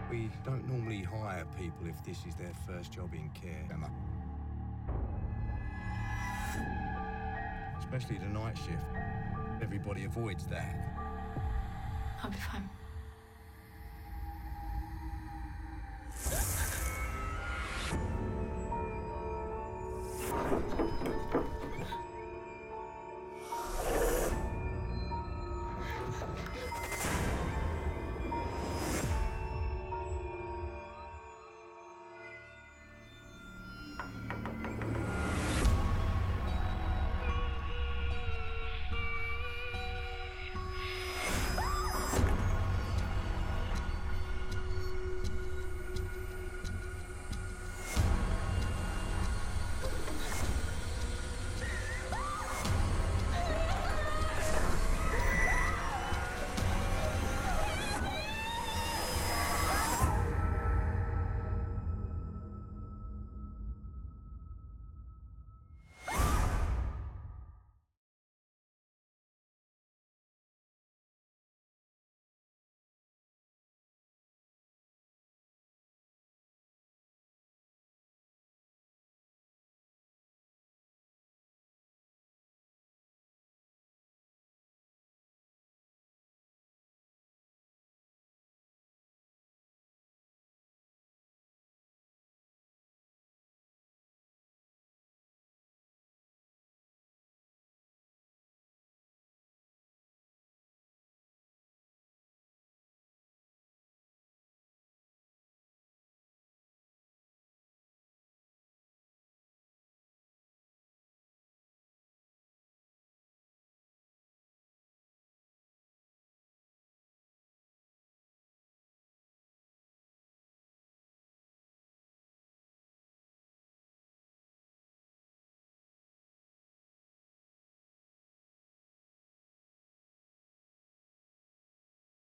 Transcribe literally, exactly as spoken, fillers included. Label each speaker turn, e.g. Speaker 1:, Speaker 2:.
Speaker 1: We don't normally hire people if this is their first job in care, Emma. Especially the night shift. Everybody avoids that.
Speaker 2: I'll be fine.